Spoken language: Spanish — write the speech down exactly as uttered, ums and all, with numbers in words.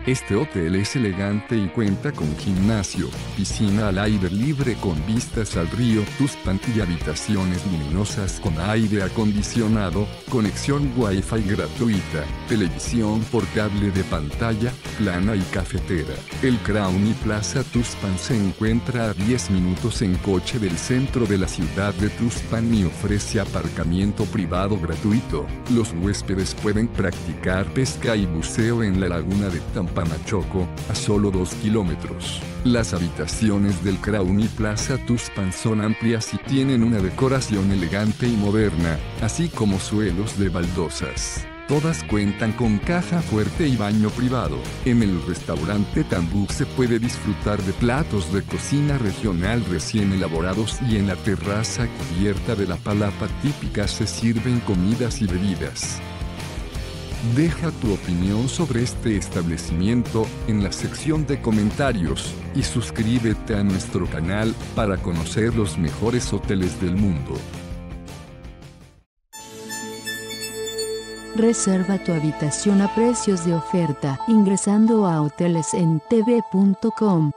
Este hotel es elegante y cuenta con gimnasio, piscina al aire libre con vistas al río Tuxpan y habitaciones luminosas con aire acondicionado, conexión Wi-Fi gratuita, televisión por cable de pantalla plana y cafetera. El Crowny Plaza Tuxpan se encuentra a diez minutos en coche del centro de la ciudad de Tuxpan y ofrece aparcamiento privado gratuito. Los huéspedes pueden practicar pesca y buceo en la laguna de Tampanachoco, a solo dos kilómetros. Las habitaciones del Crowny Plaza Tuxpan son amplias y tienen una decoración elegante y moderna, así como suelos de baldosas. Todas cuentan con caja fuerte y baño privado. En el restaurante Tambuk se puede disfrutar de platos de cocina regional recién elaborados y en la terraza cubierta de la palapa típica se sirven comidas y bebidas. Deja tu opinión sobre este establecimiento en la sección de comentarios y suscríbete a nuestro canal para conocer los mejores hoteles del mundo. Reserva tu habitación a precios de oferta ingresando a hoteles en t v punto com.